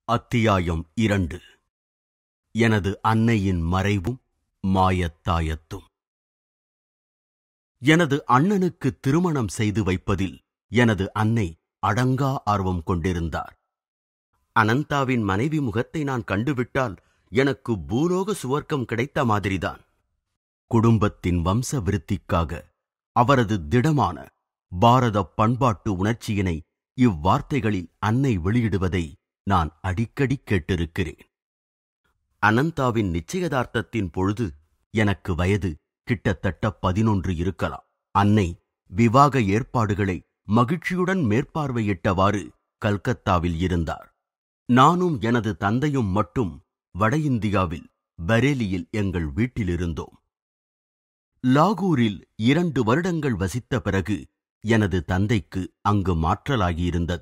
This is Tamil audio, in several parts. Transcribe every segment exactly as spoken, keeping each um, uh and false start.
அத்தியாயம் இரண்டு. எனது அன்னையின் மறைவும் மாயத்தாயத்தும். எனது அண்ணனுக்கு திருமணம் செய்து வைப்பதில் எனது அன்னை அடங்கா ஆர்வம் கொண்டிருந்தார். அனந்தாவின் மனைவி முகத்தை நான் கண்டுவிட்டால் எனக்கு பூலோக சுவர்க்கம் கிடைத்த மாதிரிதான். குடும்பத்தின் வம்ச விருத்திக்காக அவரது திடமான பாரத பண்பாட்டு உணர்ச்சியினை இவ்வார்த்தைகளில் அன்னை வெளியிடுவதை நான் அடிக்கடி கேட்டிருக்கிறேன். அனந்தாவின் நிச்சயதார்த்தத்தின் பொழுது எனக்கு வயது கிட்டத்தட்ட பதினொன்று இருக்கலாம். அன்னை விவாக ஏற்பாடுகளை மகிழ்ச்சியுடன் மேற்பார்வையிட்டவாறு கல்கத்தாவில் இருந்தார். நானும் எனது தந்தையும் மட்டும் வட இந்தியாவில் பரேலியில் எங்கள் வீட்டிலிருந்தோம். லாகூரில் இரண்டு வருடங்கள் வசித்த பிறகு எனது தந்தைக்கு அங்கு மாற்றலாகியிருந்தது.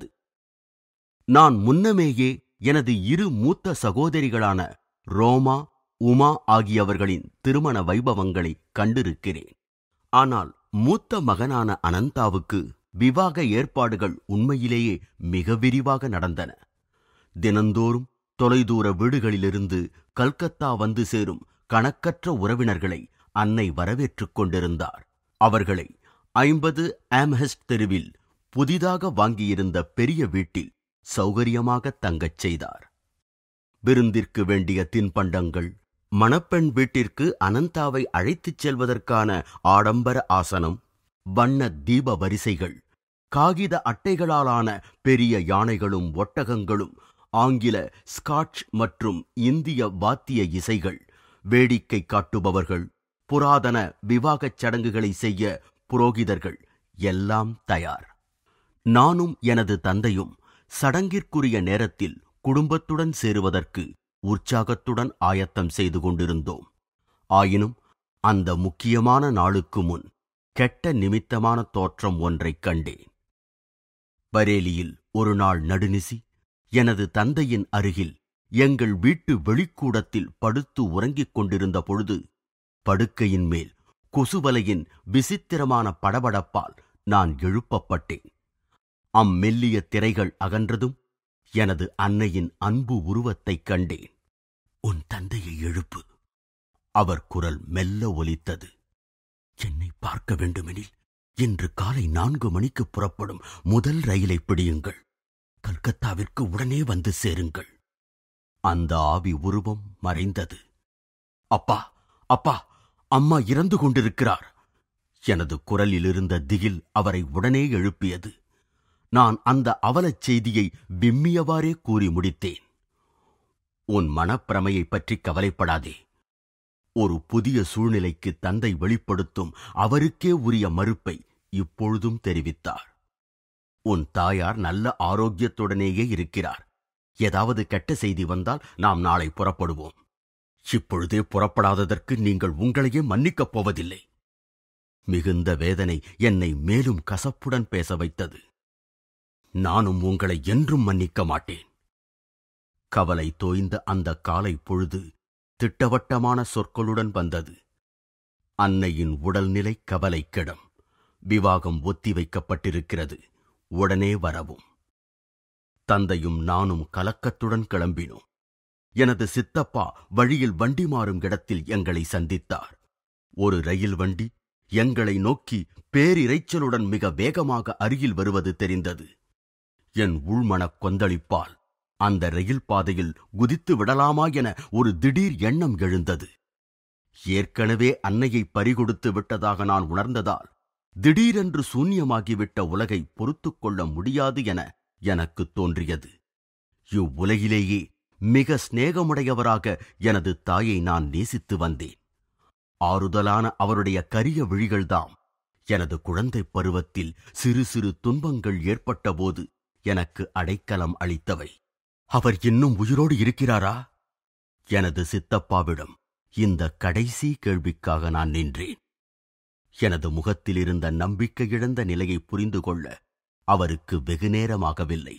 நான் முன்னமேயே எனது இரு மூத்த சகோதரிகளான ரோமா, உமா ஆகியவர்களின் திருமண வைபவங்களை கண்டிருக்கிறேன். ஆனால் மூத்த மகனான அனந்தாவுக்கு விவாக ஏற்பாடுகள் உண்மையிலேயே மிக விரிவாக நடந்தன. தினந்தோறும் தொலைதூர வீடுகளிலிருந்து கல்கத்தா வந்து சேரும் கணக்கற்ற உறவினர்களை அன்னை வரவேற்றுக் கொண்டிருந்தார். அவர்களை ஐம்பது ஆம்ஹெஸ்ட் தெருவில் புதிதாக வாங்கியிருந்த பெரிய வீட்டில் சௌகரியமாக தங்கச் செய்தார். விருந்திற்கு வேண்டிய தின்பண்டங்கள், மணப்பெண் வீட்டிற்கு அனந்தாவை அழைத்துச் செல்வதற்கான ஆடம்பர ஆசனம், வண்ண தீப வரிசைகள், காகித அட்டைகளாலான பெரிய யானைகளும் ஒட்டகங்களும், ஆங்கில, ஸ்காட்ச் மற்றும் இந்திய வாத்திய இசைகள், வேடிக்கை காட்டுபவர்கள், புராதன விவாகச் சடங்குகளை செய்ய புரோகிதர்கள் எல்லாம் தயார். நானும் எனது தந்தையும் சடங்கிற்குரிய நேரத்தில் குடும்பத்துடன் சேருவதற்கு உற்சாகத்துடன் ஆயத்தம் செய்து கொண்டிருந்தோம். ஆயினும் அந்த முக்கியமான நாளுக்கு முன் கெட்ட நிமித்தமான தோற்றம் ஒன்றைக் கண்டேன். பரேலியில் ஒரு நாள் நடுநிசி எனது தந்தையின் அருகில் எங்கள் வீட்டு வெளிக்கூடத்தில் படுத்து உறங்கிக் கொண்டிருந்த பொழுது படுக்கையின் மேல் கொசுவலையின் விசித்திரமான படபடப்பால் நான் எழுப்பப்பட்டேன். அம்மெல்லிய திரைகள் அகன்றதும் எனது அன்னையின் அன்பு உருவத்தைக் கண்டேன். உன் தந்தையை எழுப்பு. அவர் குரல் மெல்ல ஒலித்தது. என்னை பார்க்க வேண்டுமெனில் இன்று காலை நான்கு மணிக்கு புறப்படும் முதல் ரயிலை பிடியுங்கள். கல்கத்தாவிற்கு உடனே வந்து சேருங்கள். அந்த ஆவி உருவம் மறைந்தது. அப்பா, அப்பா, அம்மா இறந்து கொண்டிருக்கிறார். எனது குரலிலிருந்த திகில் அவரை உடனே எழுப்பியது. நான் அந்த அவலச் செய்தியை விம்மியவாறே கூறி முடித்தேன். உன் மனப்பிரமையை பற்றி கவலைப்படாதே. ஒரு புதிய சூழ்நிலைக்கு தந்தை வெளிப்படுத்தும் அவருக்கே உரிய மறுப்பை இப்பொழுதும் தெரிவித்தார். உன் தாயார் நல்ல ஆரோக்கியத்துடனேயே இருக்கிறார். ஏதாவது கெட்ட செய்தி வந்தால் நாம் நாளை புறப்படுவோம். இப்பொழுதே புறப்படாததற்கு நீங்கள் உங்களையே மன்னிக்கப் போவதில்லை. மிகுந்த வேதனை என்னை மேலும் கசப்புடன் பேச வைத்தது. நானும் உங்களை என்றும் மன்னிக்க மாட்டேன். கவலை தோய்ந்த அந்த காலை பொழுது திட்டவட்டமான சொற்களுடன் வந்தது. அன்னையின் உடல்நிலை கவலைக்கிடம். விவாகம் ஒத்தி வைக்கப்பட்டிருக்கிறது. உடனே வரவும். தந்தையும் நானும் கலக்கத்துடன் கிளம்பினோம். எனது சித்தப்பா வழியில் வண்டி மாறும் இடத்தில் எங்களை சந்தித்தார். ஒரு ரயில் வண்டி எங்களை நோக்கி பேரிரைச்சலுடன் மிக வேகமாக அருகில் வருவது தெரிந்தது. என் உள்மனக் கொந்தளிப்பால் அந்த ரயில் பாதையில் குதித்து விடலாமா என ஒரு திடீர் எண்ணம் எழுந்தது. ஏற்கனவே அன்னையை பறிகொடுத்து விட்டதாக நான் உணர்ந்ததால் திடீரென்று சூன்யமாகிவிட்ட உலகை பொறுத்துக் கொள்ள முடியாது என எனக்கு தோன்றியது. இவ்வுலகிலேயே மிக சிநேகமுடையவராக எனது தாயை நான் நேசித்து வந்தேன். ஆறுதலான அவருடைய கரிய விழிகள்தாம் எனது குழந்தை பருவத்தில் சிறு சிறு துன்பங்கள் ஏற்பட்டபோது எனக்கு அடைக்கலம் அளித்தவை. அவர் இன்னும் உயிரோடு இருக்கிறாரா? எனது சித்தப்பாவிடம் இந்த கடைசி கேள்விக்காக நான் நின்றேன். எனது முகத்தில் இருந்த நம்பிக்கை இழந்த நிலையை புரிந்து கொள்ள அவருக்கு வெகுநேரமாகவில்லை.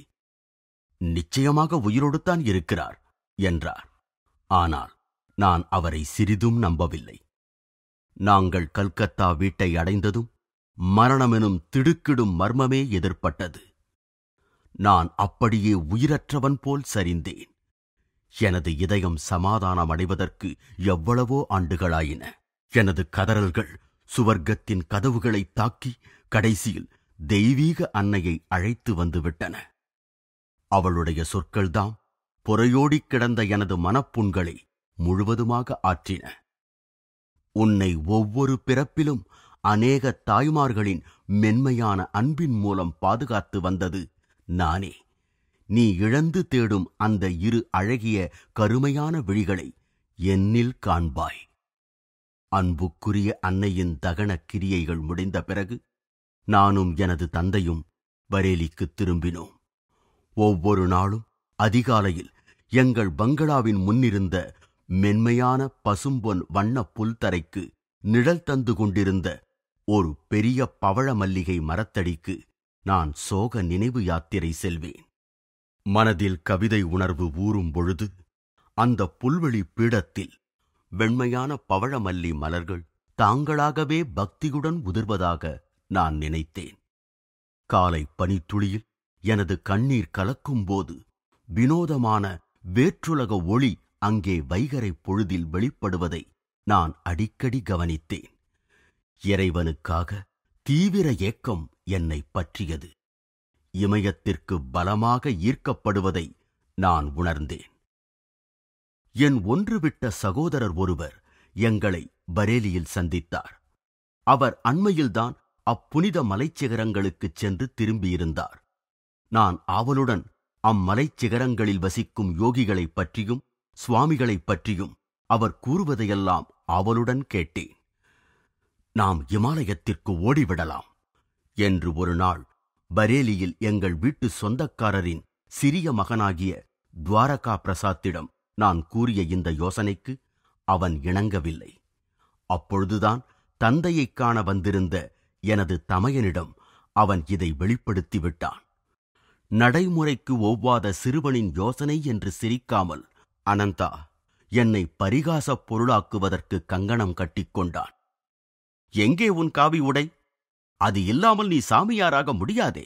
நிச்சயமாக உயிரோடுத்தான் இருக்கிறார் என்றார். ஆனால் நான் அவரை சிறிதும் நம்பவில்லை. நாங்கள் கல்கத்தா வீட்டை அடைந்ததும் மரணமெனும் திடுக்கிடும் மர்மமே எதிர்ப்பட்டது. நான் அப்படியே உயிரற்றவன் போல் சரிந்தேன். எனது இதயம் சமாதானம் அடைவதற்கு எவ்வளவோ ஆண்டுகளாயின. எனது கதறல்கள் சுவர்க்கத்தின் கதவுகளை தாக்கி கடைசியில் தெய்வீக அன்னையை அழைத்து வந்துவிட்டன. அவளுடைய சொற்கள்தாம் புறையோடிக் கிடந்த எனது மனப்புண்களை முழுவதுமாக ஆற்றின. உன்னை ஒவ்வொரு பிறப்பிலும் அநேக தாய்மார்களின் மென்மையான அன்பின் மூலம் பாதுகாத்து வந்தது நானே. நீ இழந்து தேடும் அந்த இரு அழகிய கருமையான விழிகளை என்னில் காண்பாய். அன்புக்குரிய அன்னையின் தகன கிரியைகள் முடிந்த பிறகு நானும் எனது தந்தையும் பரேலிக்கு திரும்பினோம். ஒவ்வொரு நாளும் அதிகாலையில் எங்கள் பங்களாவின் முன்னிருந்த மென்மையான பசும்பொன் வண்ண புல்தரைக்கு நிழல் தந்து கொண்டிருந்த ஒரு பெரிய பவழ மல்லிகை மரத்தடிக்கு நான் சோக நினைவு யாத்திரை செல்வேன். மனதில் கவிதை உணர்வு ஊறும் பொழுது அந்த புல்வெளி பீடத்தில் வெண்மையான பவழமல்லி மலர்கள் தாங்களாகவே பக்தியுடன் உதிர்வதாக நான் நினைத்தேன். காலை பனித்துளியில் எனது கண்ணீர் கலக்கும்போது வினோதமான வேற்றுலக ஒளி அங்கே வைகரை பொழுதில் வெளிப்படுவதை நான் அடிக்கடி கவனித்தேன். இறைவனுக்காக தீவிர ஏக்கம் என்னை பற்றியது. இமயத்திற்கு பலமாக ஈர்க்கப்படுவதை நான் உணர்ந்தேன். என் ஒன்றுவிட்ட சகோதரர் ஒருவர் எங்களை பரேலியில் சந்தித்தார். அவர் அண்மையில்தான் அப்புனித மலைச்சிகரங்களுக்குச் சென்று திரும்பியிருந்தார். நான் ஆவலுடன் அம்மலைச்சிகரங்களில் வசிக்கும் யோகிகளைப் பற்றியும் சுவாமிகளைப் பற்றியும் அவர் கூறுவதையெல்லாம் ஆவலுடன் கேட்டேன். நாம் இமாலயத்திற்கு ஓடிவிடலாம் என்று ஒரு நாள் பரேலியில் எங்கள் வீட்டு சொந்தக்காரரின் சிறிய மகனாகிய துவாரகா பிரசாத்திடம் நான் கூறிய இந்த யோசனைக்கு அவன் இணங்கவில்லை. அப்பொழுதுதான் தந்தையைக் காண வந்திருந்த எனது தமையனிடம் அவன் இதை வெளிப்படுத்திவிட்டான். நடைமுறைக்கு ஒவ்வாத சிறுவனின் யோசனை என்று சிரிக்காமல் அனந்தா என்னை பரிகாசப் பொருளாக்குவதற்கு கங்கணம் கட்டிக்கொண்டான். எங்கே உன் காவி உடை? அது இல்லாமல் நீ சாமியாராக முடியாதே.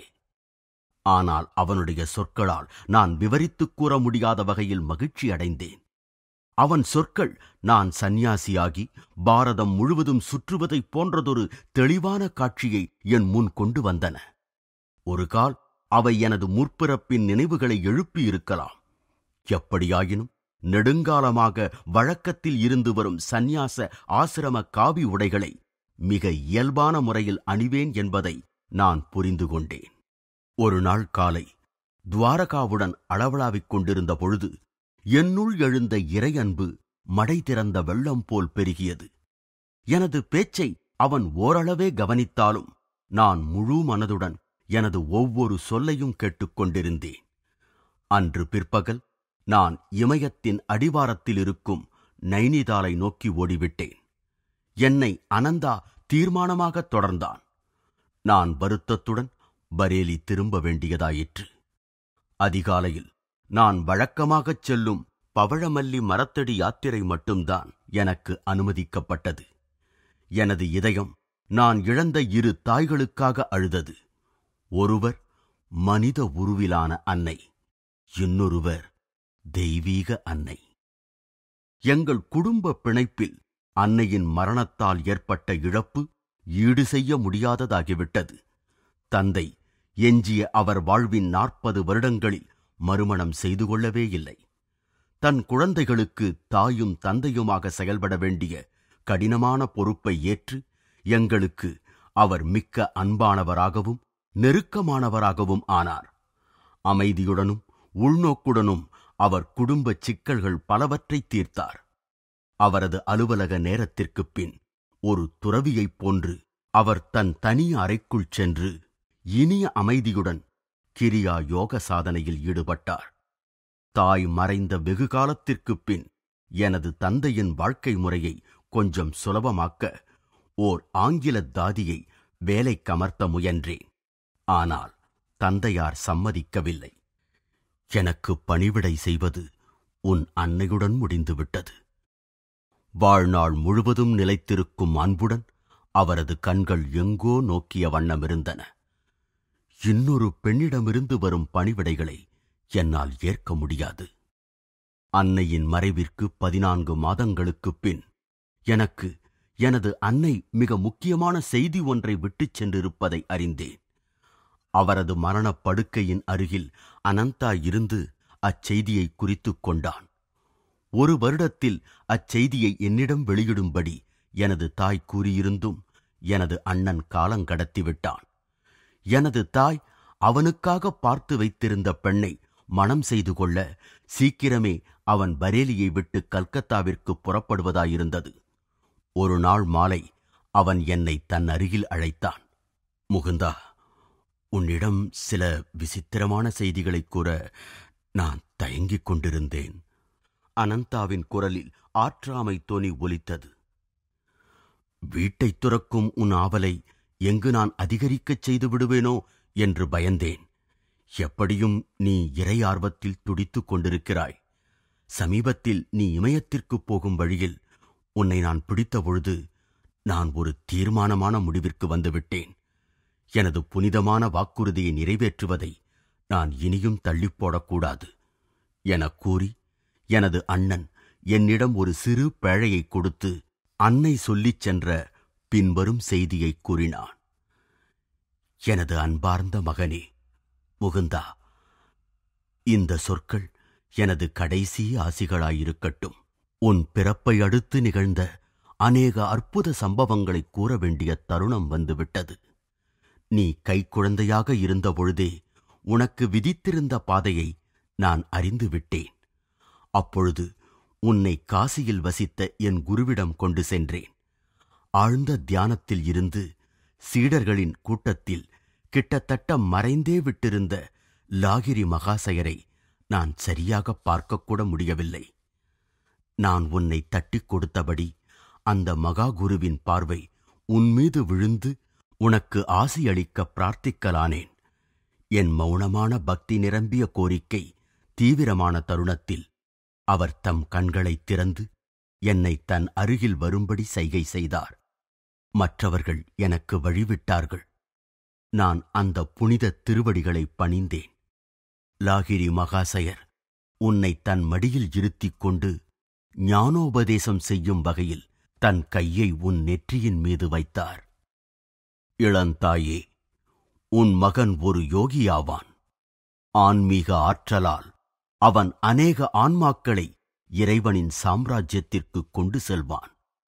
ஆனால் அவனுடைய சொற்களால் நான் விவரித்துக் கூற முடியாத வகையில் மகிழ்ச்சி அடைந்தேன். அவன் சொற்கள் நான் சந்நியாசியாகி பாரதம் முழுவதும் சுற்றுவதைப் போன்றதொரு தெளிவான காட்சியை என் முன் கொண்டு வந்தன. ஒரு கால் அவை எனது முற்பிறப்பின் நினைவுகளை எழுப்பியிருக்கலாம். எப்படியாயினும் நெடுங்காலமாக வழக்கத்தில் இருந்து வரும் சந்நியாச ஆசிரம காவி உடைகளை மிக இயல்பான முறையில் அணிவேன் என்பதை நான் புரிந்து கொண்டேன். ஒரு நாள் காலை துவாரகாவுடன் அளவளாவிக் கொண்டிருந்த பொழுது என்னுள் எழுந்த இறையன்பு மடை திறந்த வெள்ளம் போல் பெருகியது. எனது பேச்சை அவன் ஓரளவே கவனித்தாலும் நான் முழு மனதுடன் எனது ஒவ்வொரு சொல்லையும் கேட்டுக்கொண்டிருந்தேன். அன்று பிற்பகல் நான் இமயத்தின் அடிவாரத்தில் இருக்கும் நைனிதாலை நோக்கி ஓடிவிட்டேன். என்னை அனந்தா தீர்மானமாகத் தொடர்ந்தான். நான் வருத்தத்துடன் பரேலி திரும்ப வேண்டியதாயிற்று. அதிகாலையில் நான் வழக்கமாகச் செல்லும் பவழமல்லி மரத்தடி யாத்திரை மட்டும்தான் எனக்கு அனுமதிக்கப்பட்டது. எனது இதயம் நான் இழந்த இரு தாய்களுக்காக அழுதது. ஒருவர் மனித உருவிலான அன்னை, இன்னொருவர் தெய்வீக அன்னை. எங்கள் குடும்ப பிணைப்பில் அன்னையின் மரணத்தால் ஏற்பட்ட இழப்பு ஈடு செய்ய முடியாததாகிவிட்டது. தந்தை எஞ்சிய அவர் வாழ்வின் நாற்பது வருடங்களில் மறுமணம் செய்து கொள்ளவே இல்லை. தன் குழந்தைகளுக்கு தாயும் தந்தையுமாக செயல்பட வேண்டிய கடினமான பொறுப்பை ஏற்று எங்களுக்கு அவர் மிக்க அன்பானவராகவும் நெருக்கமானவராகவும் ஆனார். அமைதியுடனும் உள்நோக்குடனும் அவர் குடும்பச் சிக்கல்கள் பலவற்றை தீர்த்தார். அவரது அலுவலக நேரத்திற்குப் பின் ஒரு துறவியைப் போன்று அவர் தன் தனி அறைக்குள் சென்று இனிய அமைதியுடன் கிரியா யோக சாதனையில் ஈடுபட்டார். தாய் மறைந்த வெகு காலத்திற்குப் பின் எனது தந்தையின் வாழ்க்கை முறையை கொஞ்சம் சுலபமாக்க ஓர் ஆங்கில தாதியை வேலைக்கமர்த்த முயன்றேன். ஆனால் தந்தையார் சம்மதிக்கவில்லை. எனக்கு பணிவிடை செய்வது உன் அன்னையுடன் முடிந்துவிட்டது. வாழ்நாள் முழுவதும் நிலைத்திருக்கும் அன்புடன் அவரது கண்கள் எங்கோ நோக்கிய வண்ணமிருந்தன. இன்னொரு பெண்ணிடமிருந்து வரும் பணிவிடைகளை என்னால் ஏற்க முடியாது. அன்னையின் மறைவிற்கு பதினான்கு மாதங்களுக்குப் பின் எனக்கு எனது அன்னை மிக முக்கியமான செய்தி ஒன்றை விட்டுச் சென்றிருப்பதை அறிந்தேன். அவரது மரணப் படுக்கையின் அருகில் அனந்தா இருந்து அச்செய்தியை குறித்துக் கொண்டான். ஒரு வருடத்தில் அச்செய்தியை என்னிடம் வெளியிடும்படி எனது தாய் கூறியிருந்தும் எனது அண்ணன் காலங்கடத்திவிட்டான். எனது தாய் அவனுக்காக பார்த்து வைத்திருந்த பெண்ணை மணம் செய்து கொள்ள சீக்கிரமே அவன் பரேலியை விட்டு கல்கத்தாவிற்கு புறப்படுவதாயிருந்தது. ஒரு நாள் மாலை அவன் என்னை தன் அருகில் அழைத்தான். முகுந்தா, உன்னிடம் சில விசித்திரமான செய்திகளைக் கூற நான் தயங்கிக் கொண்டிருந்தேன். அனந்தாவின் குரலில் ஆற்றாமை தொனி ஒலித்தது. வீட்டைத் துறக்கும் உன் ஆவலை எங்கு நான் அதிகரிக்கச் செய்து விடுவேனோ என்று பயந்தேன். எப்படியும் நீ இறை ஆர்வத்தில் துடித்துக் கொண்டிருக்கிறாய். சமீபத்தில் நீ இமயத்திற்குப் போகும் வழியில் உன்னை நான் பிடித்தபொழுது நான் ஒரு தீர்மானமான முடிவிற்கு வந்துவிட்டேன். எனது புனிதமான வாக்குறுதியை நிறைவேற்றுவதை நான் இனியும் தள்ளிப்போடக்கூடாது எனக் கூறி எனது அண்ணன் என்னிடம் ஒரு சிறு பேழையை கொடுத்து அன்னை சொல்லிச் சென்ற பின்வரும் செய்தியைக் கூறினான். எனது அன்பார்ந்த மகனே முகுந்தா, இந்த சொற்கள் எனது கடைசி ஆசிகளாயிருக்கட்டும். உன் பிறப்பை அடுத்து நிகழ்ந்த அநேக அற்புத சம்பவங்களைக் கூற வேண்டிய தருணம் வந்துவிட்டது. நீ கைக்குழந்தையாக இருந்தபொழுதே உனக்கு விதித்திருந்த பாதையை நான் அறிந்துவிட்டேன். அப்பொழுது உன்னை காசியில் வசித்த என் குருவிடம் கொண்டு சென்றேன். ஆழ்ந்த தியானத்தில் இருந்து சீடர்களின் கூட்டத்தில் கிட்டத்தட்ட மறைந்தே விட்டிருந்த லாகிரி மகாசயரை நான் சரியாக பார்க்கக்கூட முடியவில்லை. நான் உன்னை தட்டிக் கொடுத்தபடி அந்த மகா குருவின் பார்வை உன்மீது விழுந்து உனக்கு ஆசியளிக்க பிரார்த்திக்கலானேன். என் மௌனமான பக்தி நிரம்பிய கோரிக்கை தீவிரமான தருணத்தில் அவர் தம் கண்களைத் திறந்து என்னை தன் அருகில் வரும்படி சைகை செய்தார். மற்றவர்கள் எனக்கு வழிவிட்டார்கள். நான் அந்த புனித திருவடிகளை பணிந்தேன். லாகிரி மகாசயர் உன்னை தன் மடியில் இருத்திக் கொண்டு ஞானோபதேசம் செய்யும் வகையில் தன் கையை உன் நெற்றியின் மீது வைத்தார். இளந்தாயே, உன் மகன் ஒரு யோகியாவான். ஆன்மீக ஆற்றலால் அவன் அநேக ஆன்மாக்களை இறைவனின் சாம்ராஜ்யத்திற்கு கொண்டு செல்வான்.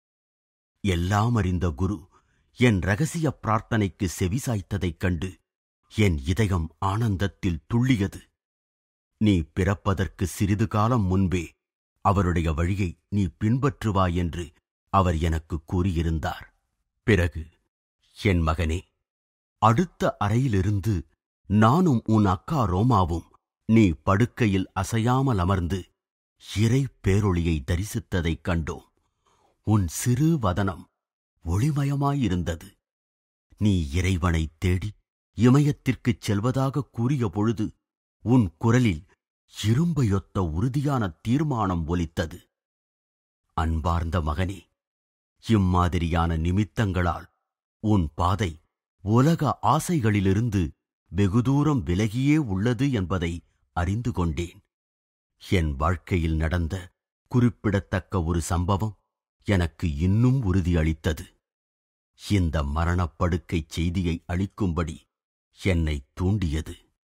எல்லாம் அறிந்த குரு என் இரகசிய பிரார்த்தனைக்கு செவிசாய்த்ததைக் கண்டு என் இதயம் ஆனந்தத்தில் துள்ளியது. நீ பிறப்பதற்கு சிறிது காலம் முன்பே அவருடைய வழியை நீ பின்பற்றுவாய் என்று அவர் எனக்கு கூறியிருந்தார். பிறகு, என் மகனே, அடுத்த அறையிலிருந்து நானும் உன் அக்கா ரோமாவும் நீ படுக்கையில் அசையாமல் அமர்ந்து இறை பேரொளியை தரிசித்ததைக் கண்டோம். உன் சிறு வதனம் ஒளிமயமாயிருந்தது. நீ இறைவனைத் தேடி இமயத்திற்குச் செல்வதாக கூறிய பொழுது உன் குரலில் இரும்பையொத்த உறுதியான தீர்மானம் ஒலித்தது. அன்பார்ந்த மகனே, இம்மாதிரியான நிமித்தங்களால் உன் பாதை உலக ஆசைகளிலிருந்து வெகு தூரம் விலகியே உள்ளது என்பதை அறிந்து கொண்டேன். என் வாழ்க்கையில் நடந்த குறிப்பிடத்தக்க ஒரு சம்பவம் எனக்கு இன்னும் உறுதியளித்தது. இந்த மரணப்படுக்கைச் செய்தியை அளிக்கும்படி என்னை தூண்டியது.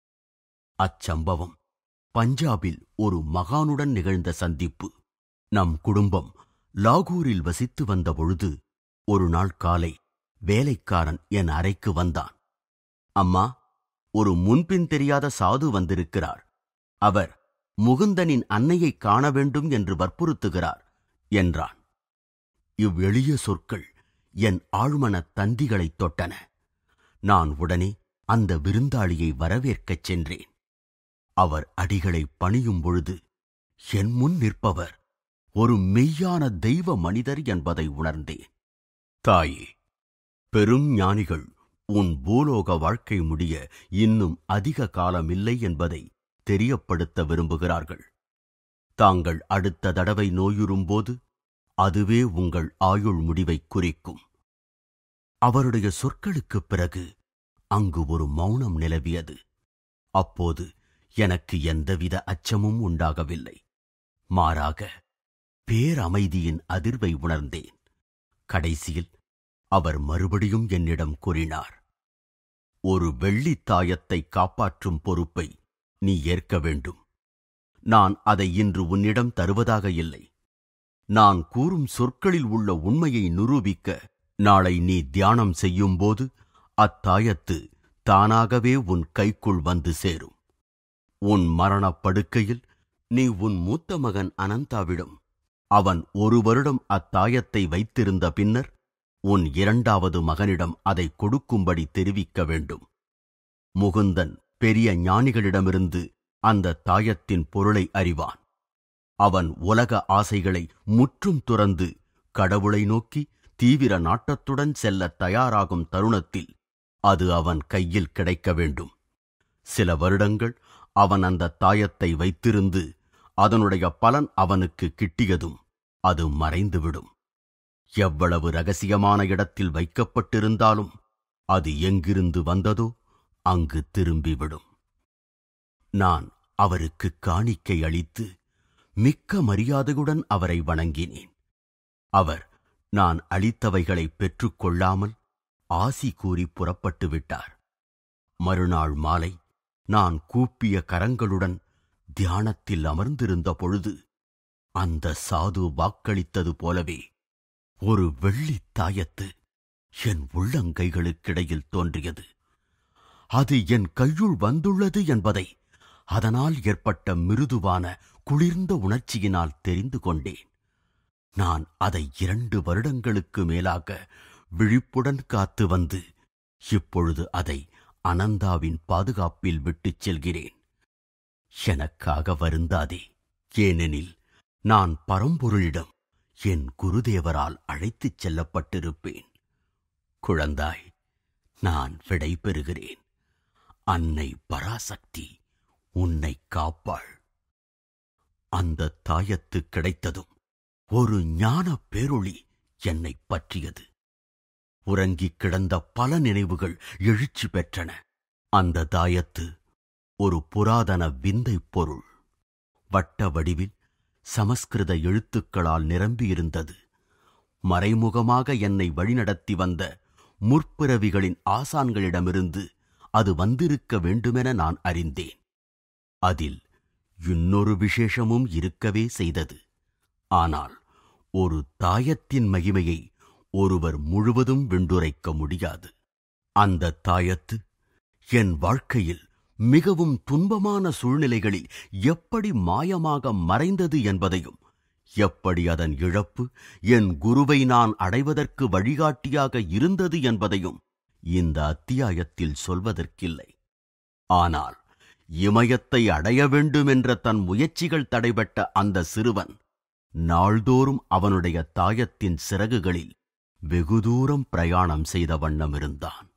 அச்சம்பவம் பஞ்சாபில் ஒரு மகானுடன் நிகழ்ந்த சந்திப்பு. நம் குடும்பம் லாகூரில் வசித்து வந்தபொழுது ஒரு நாள் காலை வேலைக்காரன் என் அறைக்கு வந்தான். அம்மா, ஒரு முன்பின் தெரியாத சாது வந்திருக்கிறார். அவர் முகுந்தனின் அன்னையை காண வேண்டும் என்று வற்புறுத்துகிறார் என்றான். இவ்வெளிய சொற்கள் என் ஆழ்மன தந்திகளைத் தொட்டன. நான் உடனே அந்த விருந்தாளியை வரவேற்கச் சென்றேன். அவர் அடிகளை பணியும் பொழுது என் முன் நிற்பவர் ஒரு மெய்யான தெய்வ மனிதர் என்பதை உணர்ந்தேன். தாயே, பெரும் ஞானிகள் உன் பூலோக வாழ்க்கை முடிய இன்னும் அதிக காலமில்லை என்பதை தெரியப்படுத்த விரும்புகிறார்கள். தாங்கள் அடுத்த தடவை நோயுறும்போது அதுவே உங்கள் ஆயுள் முடிவைக் குறிக்கும். அவருடைய சொற்களுக்குப் பிறகு அங்கு ஒரு மௌனம் நிலவியது. அப்போது எனக்கு எந்தவித அச்சமும் உண்டாகவில்லை. மாறாக பேரமைதியின் அதிர்வை உணர்ந்தேன். கடைசியில் அவர் மறுபடியும் என்னிடம் கூறினார், ஒரு வெள்ளித்தாயத்தை காப்பாற்றும் பொறுப்பை நீ ஏற்க வேண்டும். நான் அதை இன்று உன்னிடம் தருவதாக இல்லை. நான் கூறும் சொற்களில் உள்ள உண்மையை நிரூபிக்க நாளை நீ தியானம் செய்யும்போது அத்தாயத்து தானாகவே உன் கைக்குள் வந்து சேரும். உன் மரணப் படுக்கையில் நீ உன் மூத்த மகன் அனந்தாவிடம் அவன் ஒரு வருடம் அத்தாயத்தை வைத்திருந்த பின்னர் உன் இரண்டாவது மகனிடம் அதை கொடுக்கும்படி தெரிவிக்க வேண்டும். முகுந்தன் பெரிய ஞானிகளிடமிருந்து அந்த தாயத்தின் பொருளை அறிவான். அவன் உலக ஆசைகளை முற்றும் துறந்து கடவுளை நோக்கி தீவிர நாட்டத்துடன் செல்ல தயாராகும் தருணத்தில் அது அவன் கையில் கிடைக்க வேண்டும். சில வருடங்கள் அவன் அந்த தாயத்தை வைத்திருந்து அதனுடைய பலன் அவனுக்கு கிட்டியதும் அது மறைந்துவிடும். எவ்வளவு ரகசியமான இடத்தில் வைக்கப்பட்டிருந்தாலும் அது எங்கிருந்து வந்ததோ அங்கு திரும்பிவிடும். நான் அவருக்கு காணிக்கை அளித்து மிக்க மரியாதையுடன் அவரை வணங்கினேன். அவர் நான் அளித்தவைகளை பெற்றுக்கொள்ளாமல் ஆசி கூறி புறப்பட்டு விட்டார். மறுநாள் மாலை நான் கூப்பிய கரங்களுடன் தியானத்தில் அமர்ந்திருந்த பொழுது அந்த சாது வாக்களித்தது போலவே ஒரு வெள்ளித் தாயத்து என் உள்ளங்கைகளுக்கிடையில் தோன்றியது. அது என் கையுள் வந்துள்ளது என்பதை அதனால் ஏற்பட்ட மிருதுவான குளிர்ந்த உணர்ச்சியினால் தெரிந்து கொண்டேன். நான் அதை இரண்டு வருடங்களுக்கு மேலாக விழிப்புடன் காத்து வந்து இப்பொழுது அதை அனந்தாவின் பாதுகாப்பில் விட்டுச் செல்கிறேன். எனக்காக வருந்தாதே, ஏனெனில் நான் பரம்பொருளிடம் என் குருதேவரால் அழைத்துச் செல்லப்பட்டிருப்பேன். குழந்தாய், நான் விடை பெறுகிறேன். அன்னை பராசக்தி உன்னை காப்பாள். அந்த தாயத்து கிடைத்ததும் ஒரு ஞான பேரொளி என்னை பற்றியது. உறங்கிக் கிடந்த பல நினைவுகள் எழுச்சி பெற்றன. அந்த தாயத்து ஒரு புராதன விந்தைப் பொருள். வட்ட வடிவில் சமஸ்கிருத எழுத்துக்களால் நிரம்பியிருந்தது. மறைமுகமாக என்னை வழிநடத்தி வந்த முற்பிறவிகளின் ஆசான்களிடமிருந்து அது வந்திருக்க வேண்டுமென நான் அறிந்தேன். அதில் இன்னொரு விசேஷமும் இருக்கவே செய்தது. ஆனால் ஒரு தாயத்தின் மகிமையை ஒருவர் முழுவதும் வெண்டுரைக்க முடியாது. அந்த தாயத்து என் வாழ்க்கையில் மிகவும் துன்பமான சூழ்நிலைகளில் எப்படி மாயமாக மறைந்தது என்பதையும், எப்படி அதன் இழப்பு என் குருவை நான் அடைவதற்கு வழிகாட்டியாக இருந்தது என்பதையும் இந்த அத்தியாயத்தில் சொல்வதற்கில்லை. ஆனால் இமயத்தை அடைய வேண்டுமென்ற தன் முயற்சிகள் தடைபட்ட அந்த சிறுவன் நாள்தோறும் அவனுடைய தாயத்தின் சிறகுகளில் வெகு தூரம் பிரயாணம் செய்த வண்ணம் இருந்தான்.